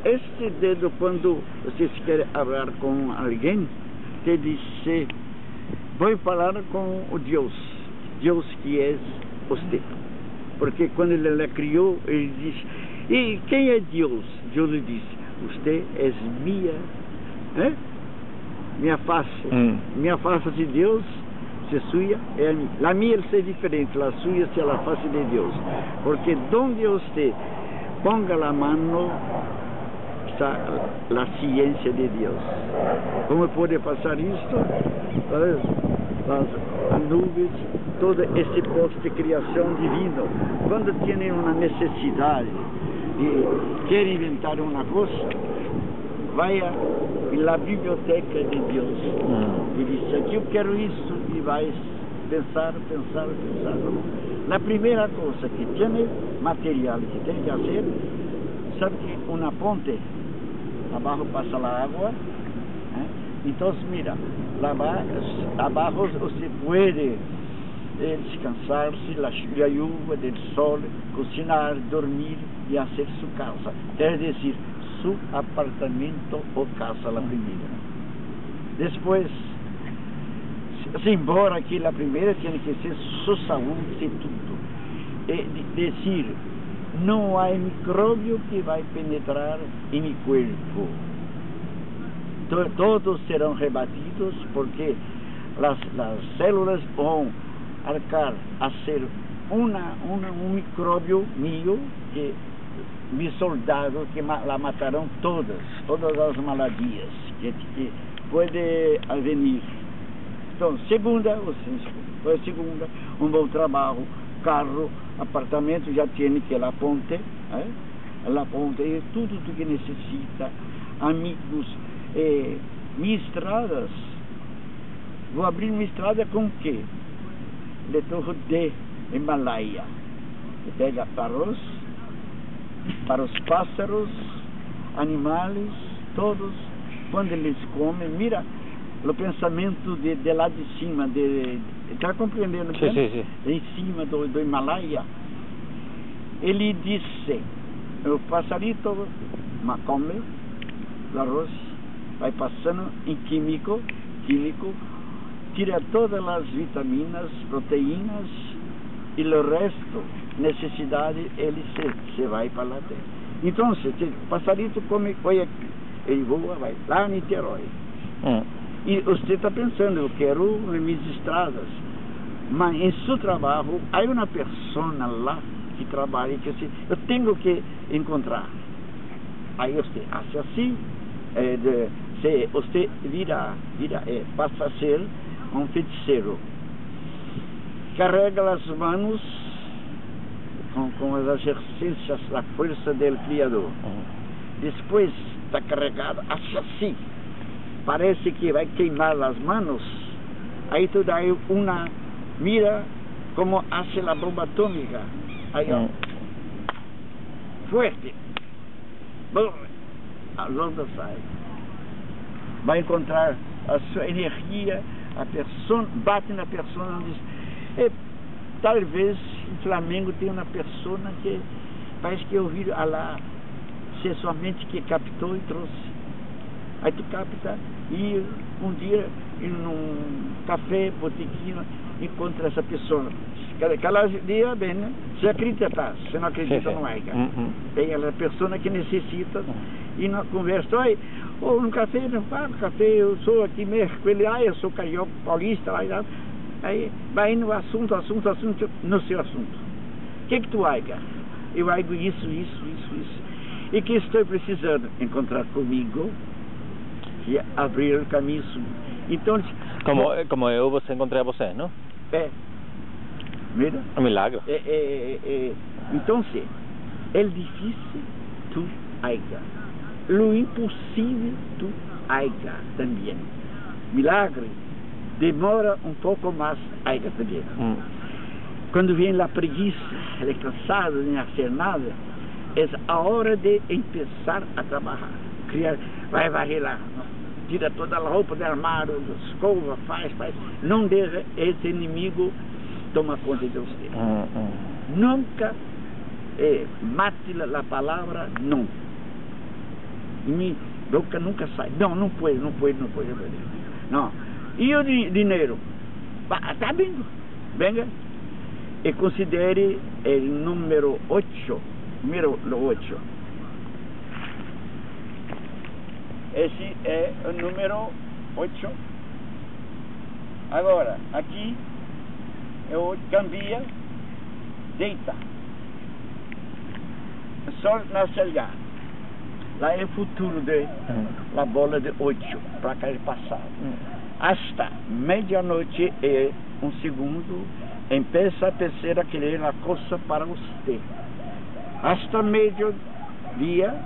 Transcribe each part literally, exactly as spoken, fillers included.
este dedo, quando você quer falar com alguém, te diz, vou falar com o Deus, Deus que é você. Porque quando ele a criou, ele disse, e quem é Deus? Deus lhe disse, você é minha, né? Minha face, hum. minha face de Deus, se sua é a minha. A minha é diferente, a sua é a face de Deus. Porque onde você ponga a mão, está a ciência de Deus. Como pode passar isto? As, as nuvens, todo esse posto de criação divina. Quando tem uma necessidade e quer inventar uma coisa, vai à biblioteca de Deus hum. e diz, aqui eu quero isso, e vai pensar, pensar, pensar. Na primeira coisa que tem material que tem que fazer, sabe que uma ponte, abaixo passa a água, né? Então mira, lá abaixo você pode eh, descansar-se, a chuva do sol, cozinhar, dormir e fazer sua casa. Quer dizer, su apartamento ou casa, a primeira. Depois, se embora que a primeira tem que ser sua saúde e tudo. E dizer, não há micróbio que vai penetrar em meu corpo. Todos serão rebatidos porque as, as células vão arcar a ser uma, uma, um micróbio meu que mis soldados que la matarão todas, todas as maladias que, que pode haver. Então, segunda, ou segunda, um bom trabalho, carro, apartamento, já tem que a ponte, eh? a ponte é tudo o que necessita, amigos, eh, minhas estradas, vou abrir minha estrada com o quê? De Torre de Himalaia, pega para os para os pássaros, animais, todos, quando eles comem, mira o pensamento de, de lá de cima, está compreendendo? Sim, sim, sim. Em cima do, do Himalaia, ele disse, o passarito come o arroz, vai passando em químico, químico, tira todas as vitaminas, proteínas, e o resto, necessidade, ele se, se vai para lá dentro. Então, se o passarito come, olha, ele voa, vai lá em Niterói. Hum. E você está pensando, eu quero minhas estradas, mas em seu trabalho, há uma pessoa lá que trabalha, que assim, eu tenho que encontrar. Aí você acha assim, é, de, se você vira, vira é, passa a ser um feiticeiro. Carrega as mãos com, com as exercícios, a força do Criador. Depois está carregado, acha assim, parece que vai queimar as mãos, aí tu dá uma mira como hace a bomba atômica, aí ó, forte, bom, a onda sai, vai encontrar a sua energia, a pessoa, bate na pessoa e diz, e, talvez em Flamengo tem uma pessoa que parece que eu vi a lá, se é somente que captou e trouxe. Aí tu capta e um dia em um café, botequinho, encontra essa pessoa. Aquela dia, bem, né? Se acredita, se não acredita, não é. Tem aquela pessoa que necessita e na conversa, oi, ou no café, não fala café, eu sou aqui mesmo, ele, ah, eu sou carioca, paulista, lá e lá. Aí vai no assunto, assunto, assunto, no seu assunto. O que que tu aiga? Eu aigo isso, isso, isso, isso. E que estou precisando encontrar comigo e abrir o caminho. Então, como, como eu você encontrei a você, não? É. Mira? Um milagre. É, é, é, então, se é difícil, tu aiga. O impossível, tu aiga também. Milagre. Demora um pouco mais aiga também. Hum. Quando vem a preguiça, ele é cansado de não fazer nada, é a hora de começar a trabalhar. Criar, vai varrer lá, tira toda a roupa do armário, escova, faz, faz. Não deixa esse inimigo tomar conta de você. Hum, hum. Nunca eh, mate a palavra não. minha boca nunca sai. Não, não pode, não pode, não pode. Não. E o di dinheiro? Está vindo. Venga. E considere o número oito. Número oito. Esse é o número oito. Agora, aqui eu cambia, deita. O sol nasce lá. Lá é o futuro de hum. a bola de oito para cá passar. Hum. Hasta meia-noite e um segundo, empieza a pensar a querer a coisa para você. Hasta meio-dia,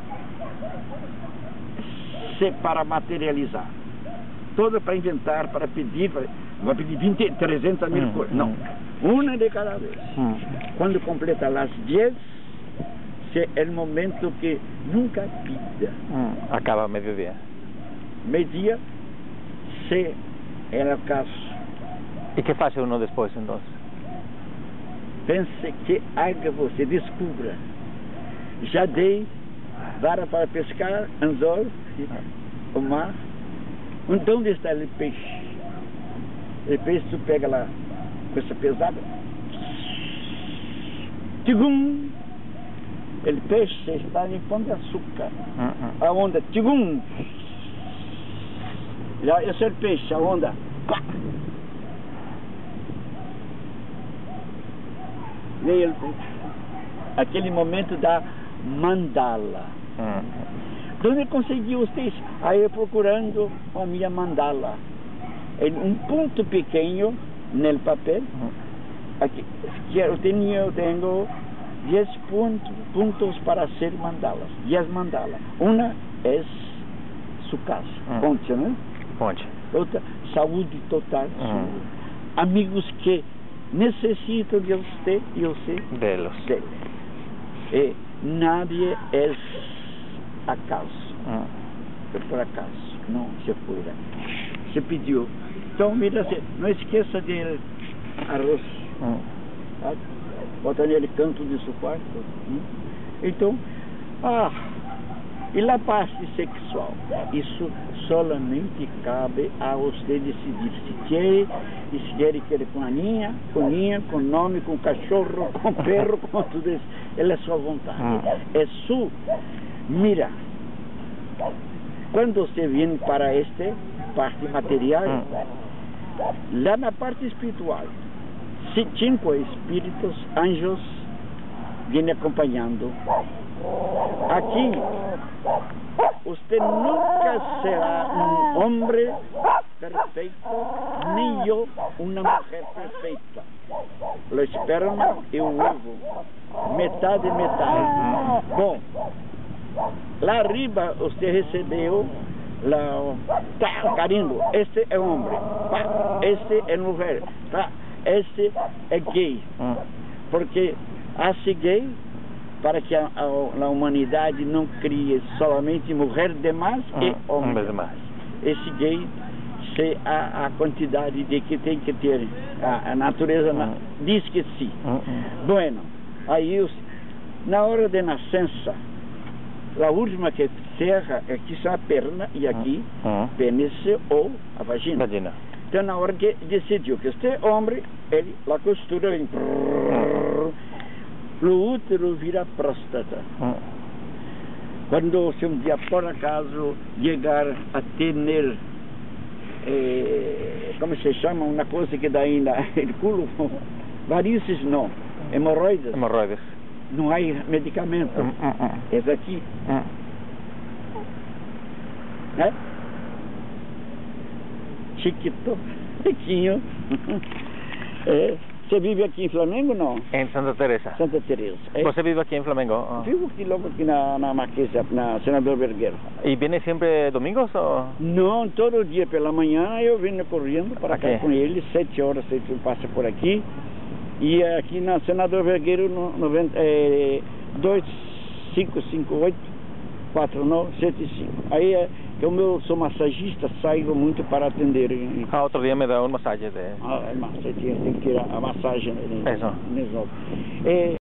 se para materializar. Todo para inventar, para pedir, para, vai pedir vinte, trezentas mil hum, coisas. Não, hum. uma de cada vez. Hum. Quando completa as dez, se é o momento que nunca pida. Hum. Acaba meio-dia. Meio-dia, se é o caso. E que faz uno depois, então? Pense que haja você, descubra. Já dei vara para pescar, anzol, o mar. Então, onde está o peixe? O peixe, tu pega lá, com essa pesada. Tigum! O peixe está em pão de açúcar. Uh-uh. A onda, tigum! Esse é o peixe, a onda. Pá! Veio aquele momento da mandala. Uh-huh. Onde conseguiu vocês? Aí eu procurando a minha mandala. Em um ponto pequeno no papel. Uh-huh. Aqui, que eu tenho, eu tenho dez pontos, pontos para ser mandalas. dez mandalas. Uma é sua casa, uh-huh. Ponte, né? Ponte. Outra, saúde total. Uh-huh. Amigos que necessitam de você e você deles. Dele. E nadie é acaso. Hum. Foi por acaso. Não se foi. Se pediu. Então, mira, não esqueça de arroz. Hum. Tá? Bota nele canto de seu quarto. Hum. Então, ah, e a parte sexual? Isso solamente cabe a você decidir se quer, e se quer, quer com a ninha, com ninha, com nome, com cachorro, com perro, com tudo isso. Ela é sua vontade. Hum. É sua. Mira, quando você vem para esta parte material, hum. lá na parte espiritual, cinco espíritos, anjos, vêm acompanhando. Aqui, você nunca será um homem perfeito, nem eu uma mulher perfeita. O esperma e o ovo, metade, metade. Bom, lá arriba você recebeu lá, tá, carimbo, este é homem, pá, este é mulher, tá, este é gay, porque assim gay, para que a, a, a humanidade não crie somente mulher demais hum, e homem demais. Esse gay, se a, a quantidade de que tem que ter, a, a natureza hum. na, diz que sim. Hum, hum. Bueno, aí os, na hora de nascença, a última que cerra, aqui são a perna e aqui, hum. pênis ou a vagina. vagina. Então na hora que decidiu que este homem, ele, a costura vem... Hum. O útero vira próstata. Hum. Quando se um dia por acaso chegar a ter, eh, como se chama, uma coisa que dá ainda no culo, varizes não, hemorroides. Hemorroides. Não há medicamento. Hum, hum, hum. É aqui. Hum. Né? Chiquito, pequinho. É. Você vive aqui em Flamengo, não? Em Santa Teresa. Santa Teresa. É. Você vive aqui em Flamengo? Oh. Vivo aqui logo aqui na, na Marquesa, na Senador Vergueiro. E vem sempre domingos? Ou? Não, todo dia pela manhã eu venho correndo para okay. cá com ele, sete horas ele passa por aqui. E aqui na Senador Vergueiro, no, no, é, dois cinco cinco oito quatro nove sete cinco. Aí é que eu meu, sou massagista, saio muito para atender. Ah, outro dia me dá uma massagem. De... Ah, é massagem, tem que tirar a massagem. Isso. É,